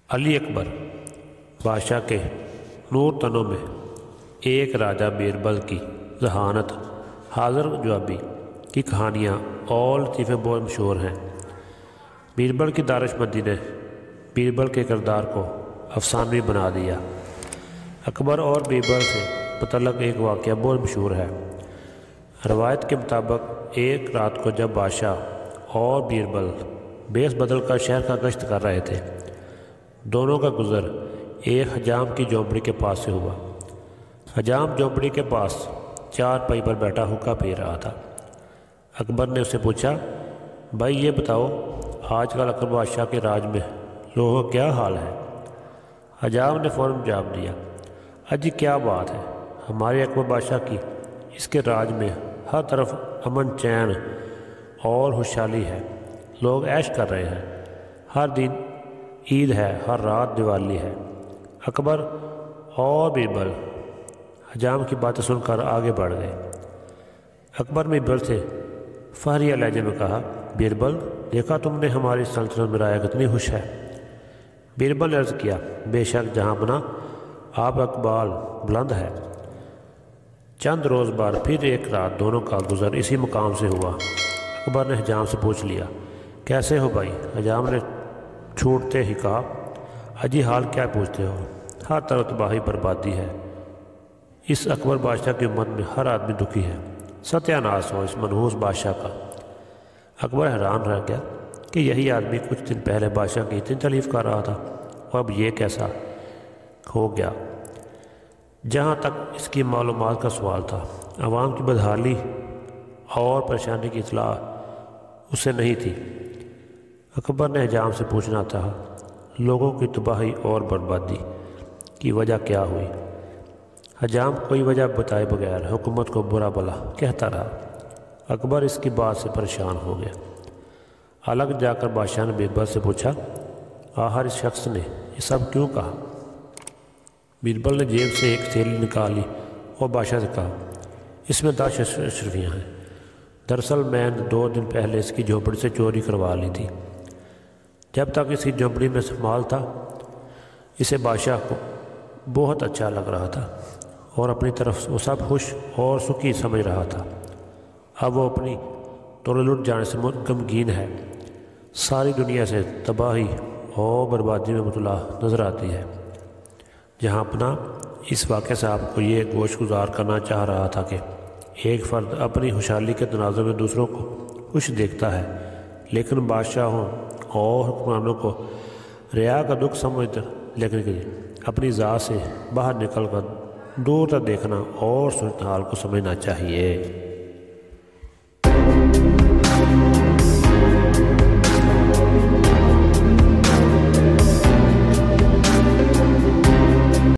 علی اکبر بادشاہ کے نور تنوں میں ایک راجہ بیربل کی ذہانت حاضر جوابی کی کہانیاں اور لطیفے بہت مشہور ہیں۔ بیربل کی دانش مندی نے بیربل کے کردار کو افسانوی بنا دیا۔ اکبر اور بیربل سے متعلق ایک واقعہ بہت مشہور ہے۔ روایت کے مطابق ایک رات کو جب بادشاہ اور بیربل بیس بدل کر شہر کا گشت کر رہے تھے، دونوں کا گزر ایک حجام کی جھونپڑی کے پاس سے ہوا۔ حجام جھونپڑی کے پاس چار پائی پر بیٹھا حقہ پی رہا تھا۔ اکبر نے اسے پوچھا، بھائی یہ بتاؤ آج کل اکبر بادشاہ کے راج میں لوگوں کا کیا حال ہے؟ حجام نے فوراً جواب دیا، اجی کیا بات ہے، ہمارے اکبر بادشاہ کی اس کے راج میں ہر طرف امن چین اور خوشحالی ہے، لوگ عیش کر رہے ہیں، ہر دن عید ہے، ہر رات دیوالی ہے۔ اکبر اور بیربل حجام کی باتیں سن کر آگے بڑھ گئے۔ اکبر نے بیربل سے فہریہ لہجے میں کہا، بیربل دیکھا تم نے ہماری سلطنت میں رائے کتنی خوش ہے؟ بیربل نے عرض کیا، بے شک جہاں بنا آپ اقبال بلند ہے۔ چند روز بعد پھر ایک رات دونوں کا گزر اسی مقام سے ہوا۔ اکبر نے حجام سے پوچھ لیا، کیسے ہو بھائی؟ حجام نے چھوٹتے ہی کہا، اجی حال کیا پوچھتے ہو، ہر طرف تباہی بربادی ہے، اس اکبر بادشاہ کی امت میں ہر آدمی دکھی ہے، ستیہ ناش ہو اس منحوس بادشاہ کا۔ اکبر حیران رہ گیا کہ یہی آدمی کچھ دن پہلے بادشاہ کی اتنی تعریف کر رہا تھا، اور اب یہ کیسا ہو گیا؟ جہاں تک اس کی معلومات کا سوال تھا، عوام کی بدحالی اور پریشانی کی اطلاع اسے نہیں تھی۔ اکبر نے حجام سے پوچھنا تھا، لوگوں کی تباہی اور بربادی کی وجہ کیا ہوئی؟ حجام کوئی وجہ بتائے بغیر حکومت کو برا بھلا کہتا رہا۔ اکبر اس کی بات سے پریشان ہو گیا۔ الگ جا کر بادشاہ نے بیربل سے پوچھا، آخر اس شخص نے یہ سب کیوں کہا؟ بیربل نے جیب سے ایک تھیلی نکالی اور بادشاہ سے کہا، اس میں 10 اشرفیاں ہیں، دراصل میں نے 2 دن پہلے اس کی جھونپڑی سے چوری کروا لی تھی۔ جب تک اس کی جھونپڑی میں مال تھا، اسے بادشاہ کو بہت اچھا لگ رہا تھا اور اپنی طرف وہ سب خوش اور سکھی سمجھ رہا تھا۔ اب وہ اپنی دولت لٹ جانے سے غمگین ہے، ساری دنیا سے تباہی اور بربادی میں مبتلا نظر آتی ہے۔ جہاں اپنا اس واقعے سے آپ کو یہ گوش گزار کرنا چاہ رہا تھا کہ ایک فرد اپنی خوشحالی کے تناظر میں دوسروں کو خوش دیکھتا ہے، لیکن بادشاہوں اور حکمرانوں کو ریا کا دکھ سمجھتے، لیکن اپنی ذات سے باہر نکل کر دور تک دیکھنا اور صورتحال کو سمجھنا چاہیے۔